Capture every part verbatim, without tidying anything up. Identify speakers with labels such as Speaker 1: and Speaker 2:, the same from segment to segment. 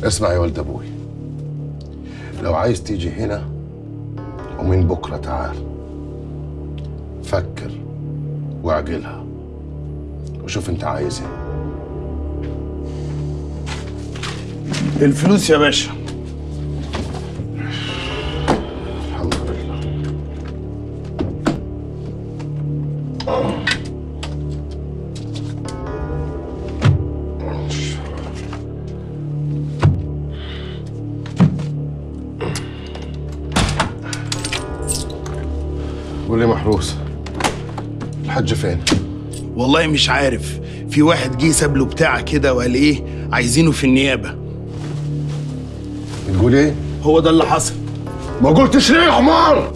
Speaker 1: اسمع يا ولد ابوي، لو عايز تيجي هنا ومن بكره تعال، فكر واعقلها وشوف انت عايز ايه.
Speaker 2: الفلوس يا باشا.
Speaker 1: الحمد لله. قول لي محروس، الحج فين؟
Speaker 2: والله مش عارف، في واحد جه ساب له بتاع كده وقال ايه عايزينه في النيابه.
Speaker 1: بتقول ايه؟
Speaker 2: هو ده اللي حصل.
Speaker 1: ما قلتش ليه يا حمار؟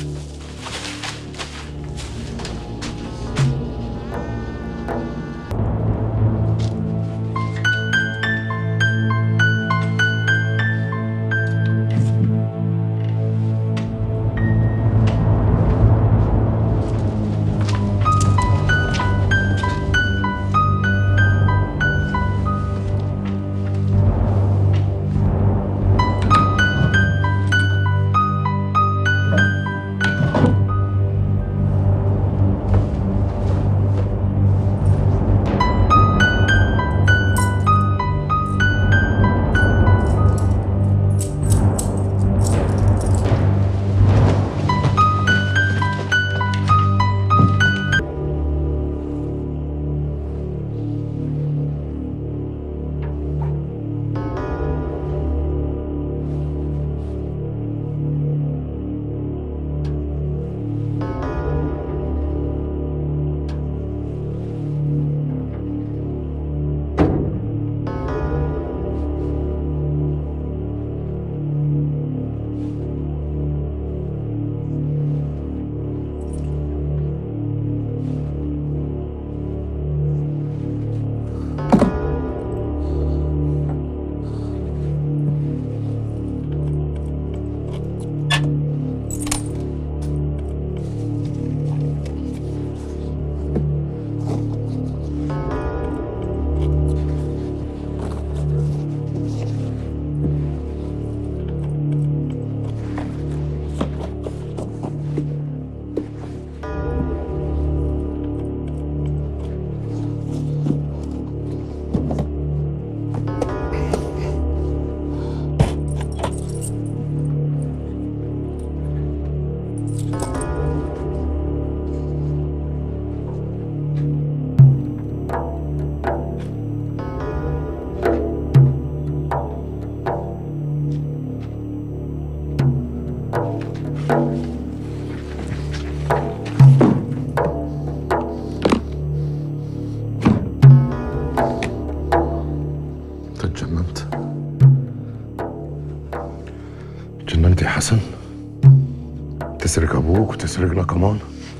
Speaker 1: اتجننت اتجننت يا حسن؟ تسرق ابوك وتسرقنا كمان؟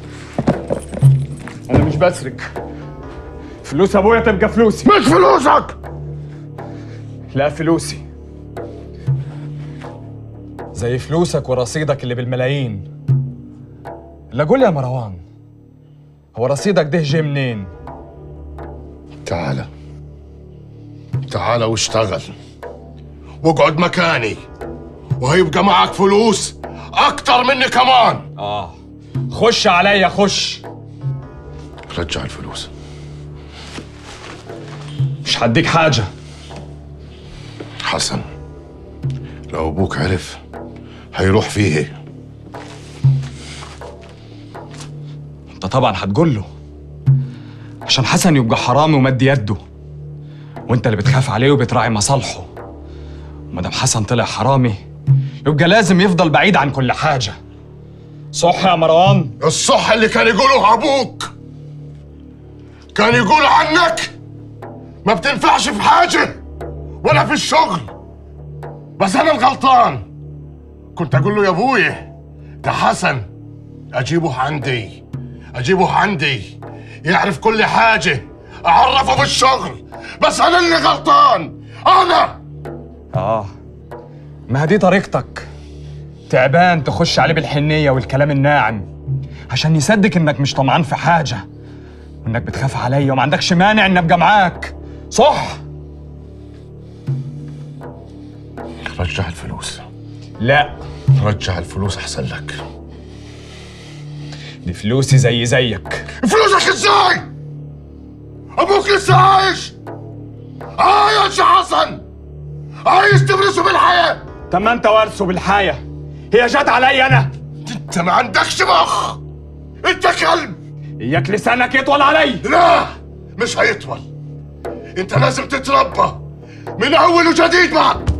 Speaker 3: انا مش بسرق، فلوس ابويا تبقى فلوسي.
Speaker 1: مش فلوسك.
Speaker 3: لا فلوسي زي فلوسك ورصيدك اللي بالملايين. لا قول يا مروان، هو رصيدك ده جه منين؟
Speaker 1: تعال تعال واشتغل واقعد مكاني وهيبقى معك فلوس اكتر مني كمان.
Speaker 3: اه خش عليا خش.
Speaker 1: رجع الفلوس.
Speaker 3: مش هديك حاجة.
Speaker 1: حسن، لو ابوك عرف هيروح فيه.
Speaker 3: انت طبعا هتقول له عشان حسن يبقى حرامي ومد يده، وانت اللي بتخاف عليه وبتراعي مصالحه. ومادام حسن طلع حرامي يبقى لازم يفضل بعيد عن كل حاجة. صح يا مروان؟
Speaker 1: الصح اللي كان يقوله ابوك، كان يقول عنك ما بتنفعش في حاجة ولا في الشغل. بس انا الغلطان، كنت اقول له يا ابويا ده حسن اجيبه عندي اجيبه عندي يعرف كل حاجة، اعرفه بالشغل. بس انا اللي غلطان، انا.
Speaker 3: اه ما دي طريقتك، تعبان تخش عليه بالحنية والكلام الناعم عشان يصدق انك مش طمعان في حاجة وانك بتخاف عليا وما عندكش مانع ان ابقى معاك. صح؟
Speaker 1: رجع الفلوس.
Speaker 3: لا،
Speaker 1: رجع الفلوس احسن لك.
Speaker 3: دي فلوسي زي زيك.
Speaker 1: فلوسك ازاي؟ ابوك لسه عايش. عايش يا حسن، عايز تبرسه بالحياه.
Speaker 3: طب ما انت وارثه بالحياه، هي جت عليا انا.
Speaker 1: انت ما عندكش مخ، انت كلب.
Speaker 3: اياك لسانك يطول علي.
Speaker 1: لا مش هيطول، انت لازم تتربى من اول وجديد بقى.